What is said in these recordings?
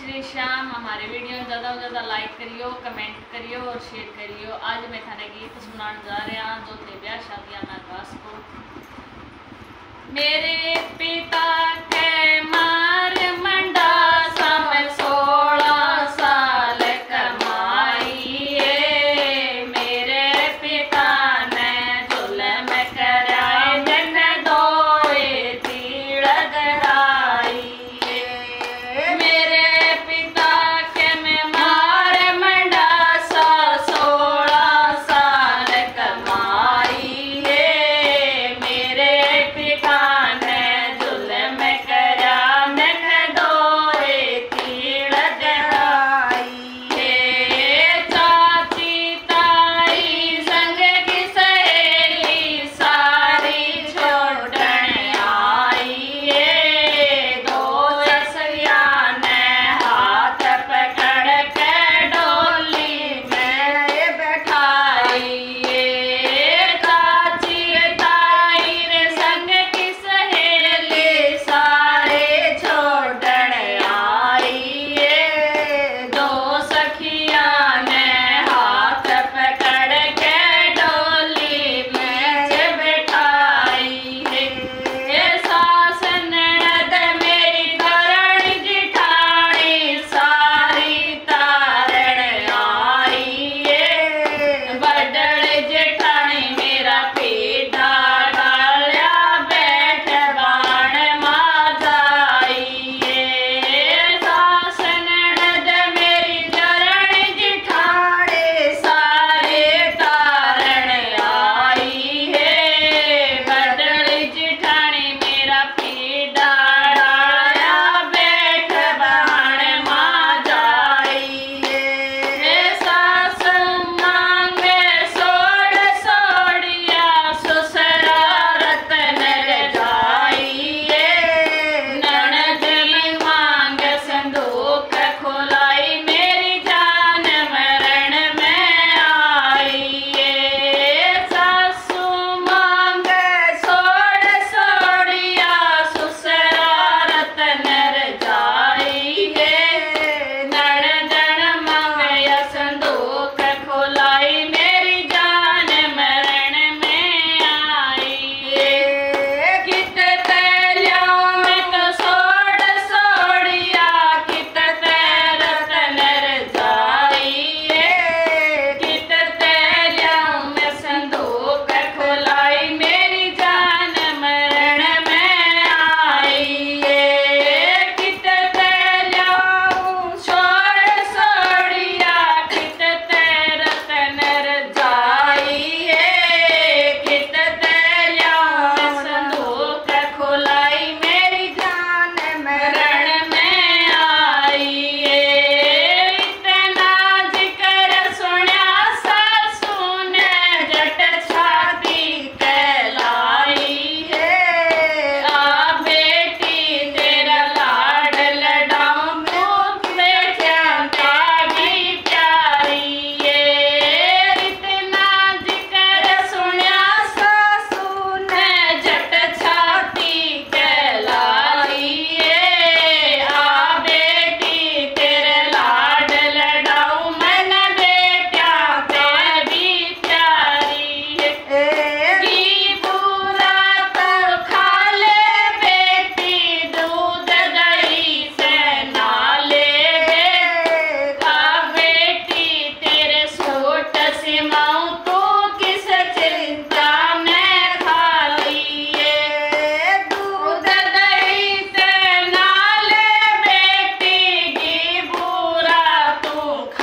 श्री श्याम। हमारे वीडियो ज़्यादा से ज़्यादा लाइक करियो, कमेंट करियो और शेयर करियो। आज मैं थाने गीत सुनाने जा रहा जो थे ब्याह शादियां में घास को। मेरे पिता के मार मंडा सब 16 साल कमाई, मेरे पिता ने जुल्म कराए दिन दो तीड़ गड़ाई। मेरे पिता के में मार मंडा 16 साल कमाई, मेरे पिता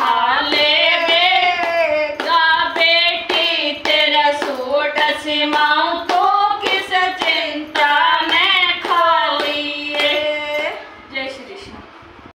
सीमा